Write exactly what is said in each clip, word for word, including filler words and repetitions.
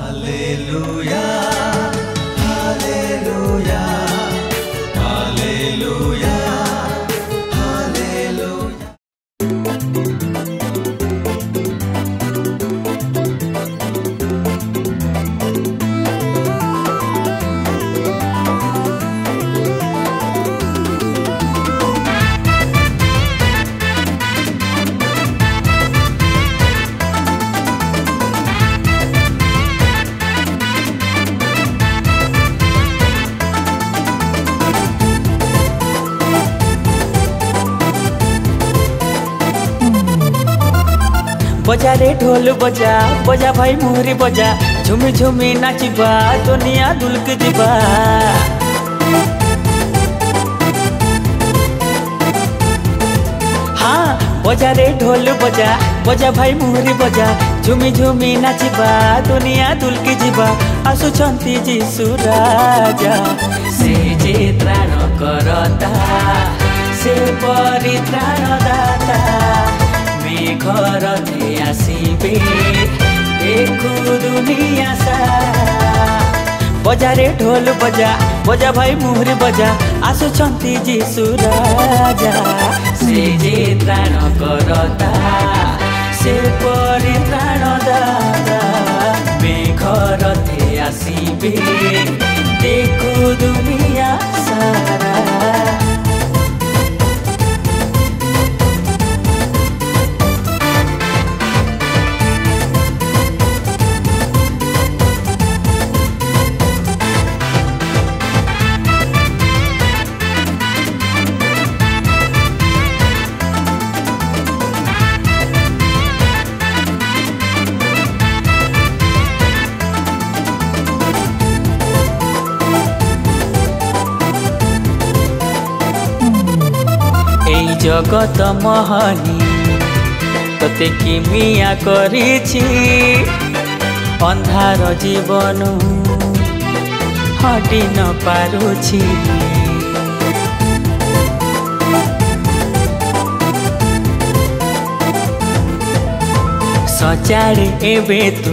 Hallelujah hallelujah hallelujah hallelujah. बजा रे ढोल बजा बजा भाई मुहरी बजा झुमी झुमी नाचिबा दुनिया दुलक जीवा। हाँ बजा रे ढोल बजा बजा भाई मुहरी बजा झुमी झुमी नाचिबा दुनिया दुलक जीवा। आसुछंती जीसु राजा से जे त्राण करता से परित्राण दाता घर आसबे देखू दुनिया सारा। बजा रे ढोल बजा बजा भाई मुहरी बजा आसुछंती जीसु राजा से जे त्राण करता से परित्राण दाता मेघर आसबे देखू दुनिया सारा। जगत महनी तते किमिया करिछि अंधार जीवन हटि न पारुछि। सचारे एबे तू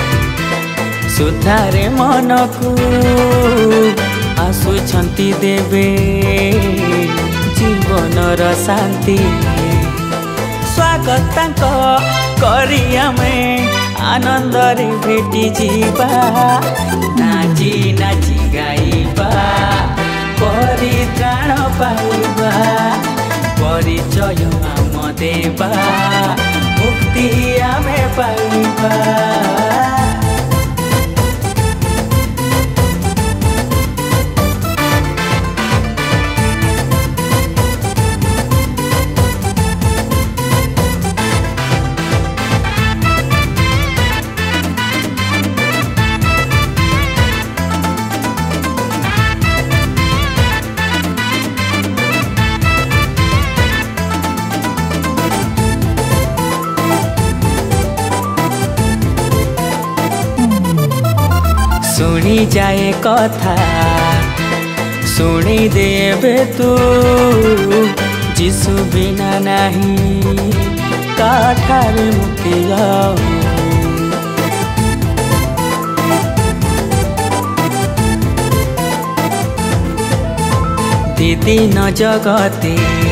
सुधारे मनकू आसुछंती देवे जीवनर शांति। स्वागत तांक करी आमे आनंद रे भेटी जीवा नाची नाची गाइबा परित्राण पाइबा परिचय आम देवा मुक्ति आमे पाइबा। सुनी जाए कथा सुनी देवे तू जीसु बिना नहीं काठार मुक्ति जाओ। दीदी न जगते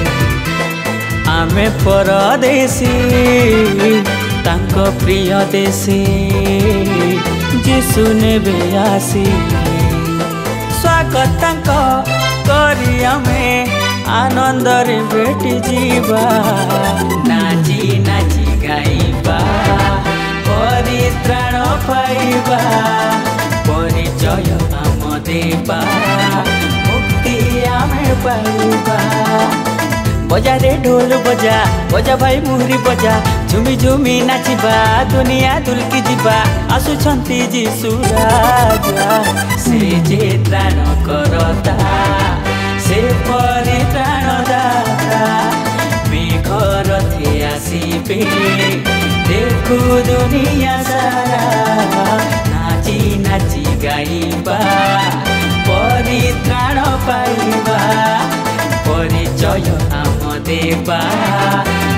आमे परदेसी तांक प्रिय देशी जीसु नेबे आसी। स्वागत तांक करी आमे आनंद रे भेटी जीवा नाची नाची गाइबा परित्राण पाइबा परिचय आम देवा मुक्ति आमे पाइबा। बजा रे ढोल बजा बजा भाई मुहरी बजा झुमी झुमी नाचिबा दुनिया दुलकी जीवा। आसुछंती जीसु राजा से जे त्राण करता से परित्राण दाता मेघर आसबे देखू दुनिया सारा। नाची नाची गाइबा परित्राण पाइबा परिचय आम देवा